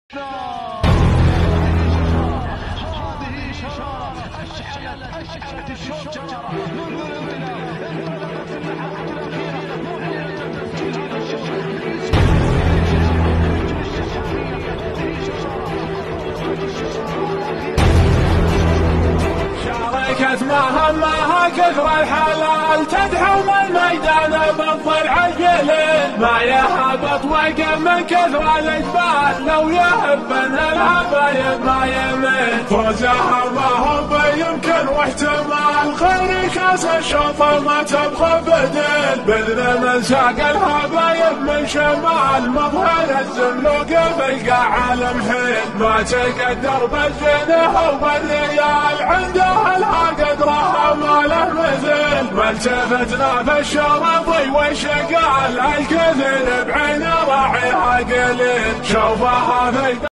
هذه إشارة أشعلت الشجرة منذ الانطلاق انطلقت في اللحظات الأخيرة معلنة تسجيل هذا شاركت مهمها كثر الحلال تدحم الميدان بالضلع الجليل ما يهبط وقف من كثر الإجبال لو يهبن الحبايب ما يمل فوزها ما هو بيمكن واحتمال غير كاس الشوط ما تبغى بدل بذل من ساق الحبايب من شمال مظهر الزملوق في القاع المحيل ما تقدر بالجنيه وبالريال عنده لها قدرها ما له مثل ما التفتنا في الشرطي والشقال الكثير بعين راعيها قليل شوفها في